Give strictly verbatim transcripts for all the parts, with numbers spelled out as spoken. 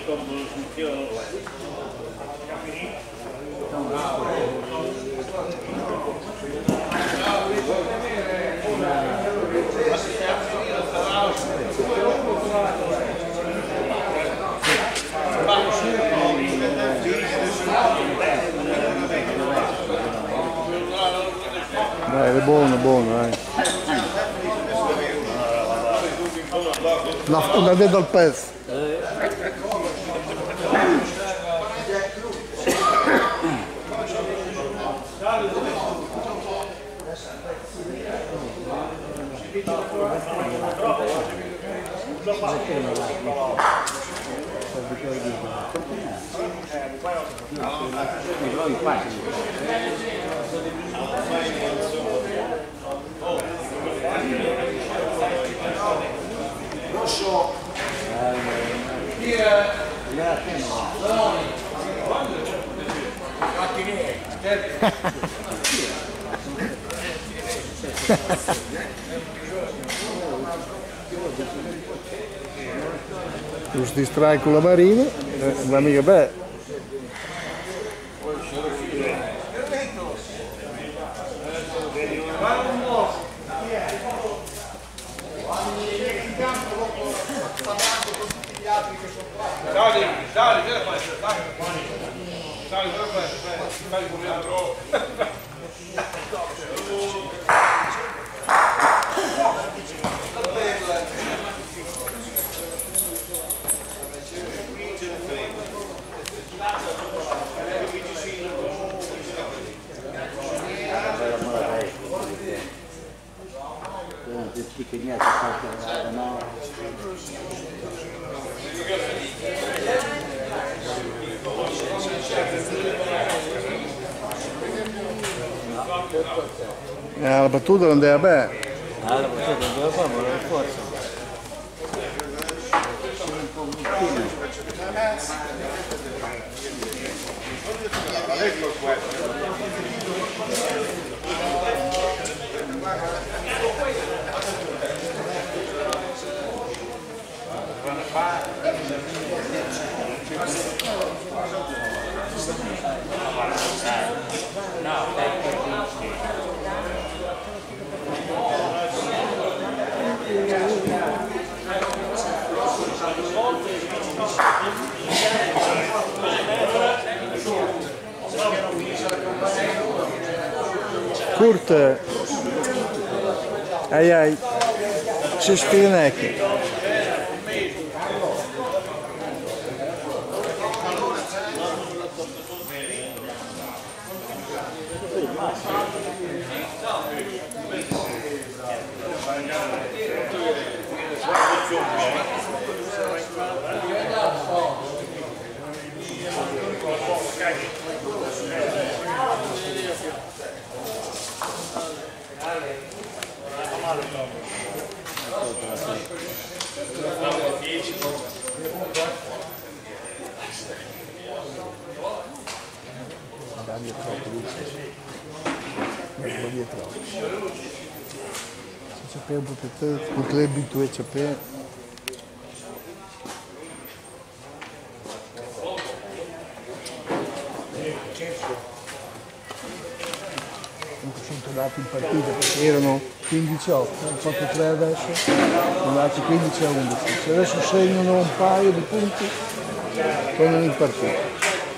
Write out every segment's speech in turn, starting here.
Dai, è buono, buono, eh. Una, una vedo al pezzo. Rosso. Tu si distrai con la marina, eh, ma mica beh. Dai, dai, dai, dai, dai, dai, Eh, la battuta non deve bene. Ah, la battuta non deve fare, ma per forza. Kurt, ai ai, ci spinecchi. Dammi troppo, non troppo. Se c'è un po' più te, con le abitudini c'è per. cinquecento dati in partita perché erano quindici a otto, hanno fatto tre adesso, sono dati quindici a undici. Se adesso segnano un paio di punti, tornano in partita.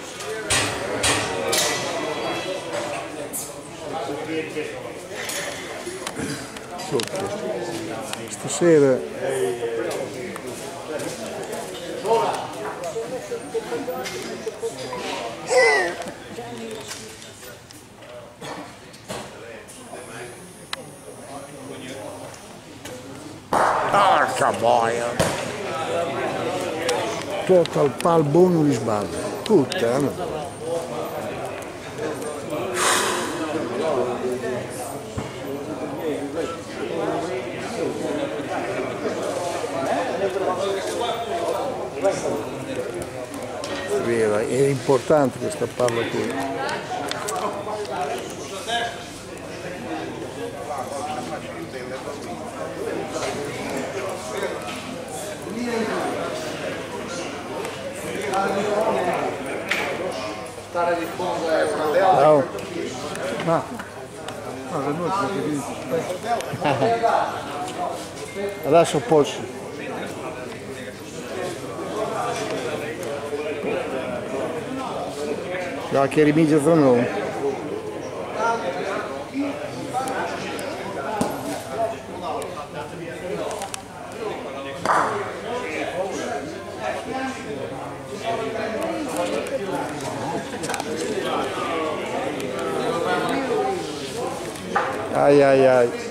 Stasera porca boia, tocca il pal buono li sbaglia, puttana. È importante questa palla qui. Stare di fondo è una Ciao. Ah. No, venuto, che dici? Adesso posso. Ja, che rimigio from Ai ai ai.